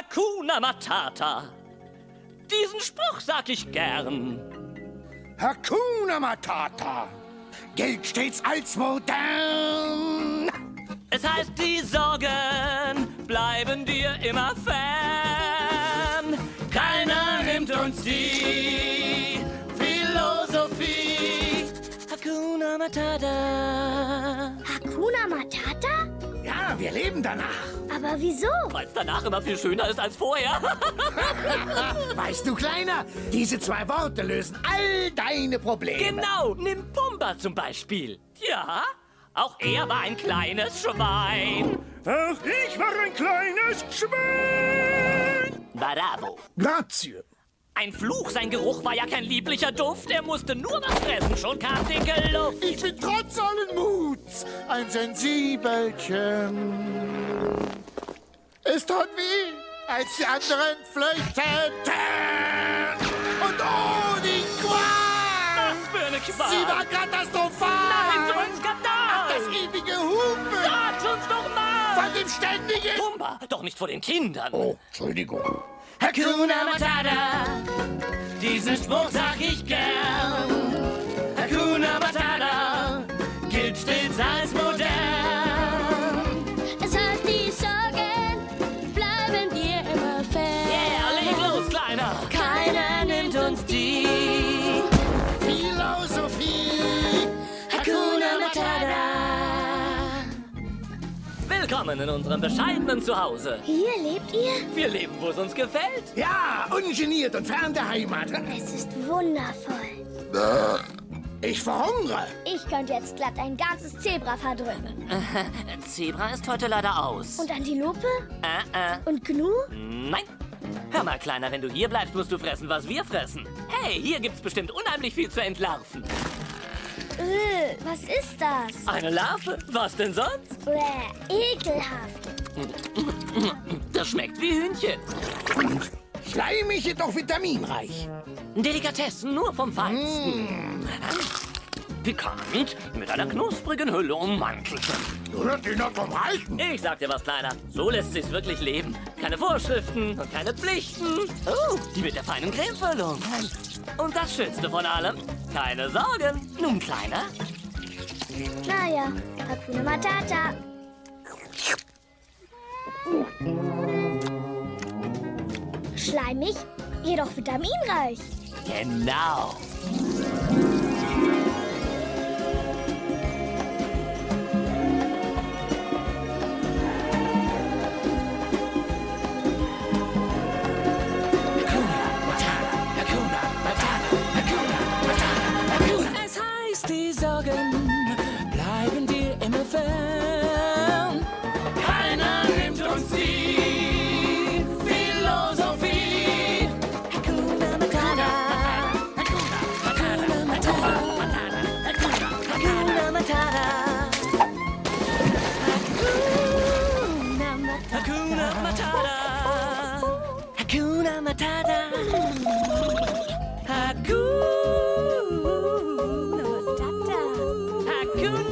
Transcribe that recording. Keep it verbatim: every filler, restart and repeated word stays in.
Hakuna Matata. Diesen Spruch sag ich gern. Hakuna Matata gilt stets als modern. Es heißt, die Sorgen bleiben dir immer fern. Keiner nimmt uns die Philosophie. Hakuna Matata. Hakuna Matata? Ja, wir leben danach. Aber wieso? Weil es danach immer viel schöner ist als vorher. Weißt du, Kleiner, diese zwei Worte lösen all deine Probleme. Genau, nimm Pumba zum Beispiel. Ja, auch er war ein kleines Schwein. Auch ich war ein kleines Schwein. Bravo. Grazie. Ein Fluch, sein Geruch war ja kein lieblicher Duft. Er musste nur was fressen, schon kam dicke Luft. Ich bin trotz allen Muts ein Sensibelchen. Es tat weh, als die anderen flüchteten. Und oh, die Qual! Was für eine Qual! Sie war katastrophal! Nein, so ein Skandal! Das ewige Hupen! Sag's uns doch mal! Von dem ständigen... Pumba, doch nicht vor den Kindern! Oh, Entschuldigung. Hakuna Matata, diesen Spruch sag ich gern. Hakuna Matata gilt stets als modern. Es heißt, die Sorgen bleiben dir immer fern. Yeah, leg los, Kleiner! Keiner nimmt uns die Philosophie. Hakuna Matata. Willkommen in unserem bescheidenen Zuhause. Hier lebt ihr? Wir leben, wo es uns gefällt. Ja, ungeniert und fern der Heimat. Es ist wundervoll. Ich verhungere. Ich könnte jetzt glatt ein ganzes Zebra verdrücken. Zebra ist heute leider aus. Und Antilope? Äh, äh, Und Gnu? nein. Hör mal, Kleiner, wenn du hier bleibst, musst du fressen, was wir fressen. Hey, hier gibt's bestimmt unheimlich viel zu entlarven. Äh, was ist das? Eine Larve? Was denn sonst? Bäh, ekelhaft. Das schmeckt wie Hühnchen. Schleimig, jedoch vitaminreich. Delikatessen nur vom Feinsten. Pikant, mit einer knusprigen Hülle ummantelt. Hört die noch vom Reichen? Ich sag dir was, Kleiner. So lässt sich's wirklich leben. Keine Vorschriften und keine Pflichten. Oh, die mit der feinen Cremefüllung. Und das Schönste von allem, keine Sorgen. Nun, Kleiner. Naja, Hakuna Matata. Schleimig, jedoch vitaminreich. Genau. Es heißt, die Sorgen bleiben dir immer fern. Keiner nimmt uns die Philosophie. Hakuna Matata. Hakuna Matata. Hakuna Matata. Hakuna Matata. Hakuna Matata. Hakuna Matata. Hakuna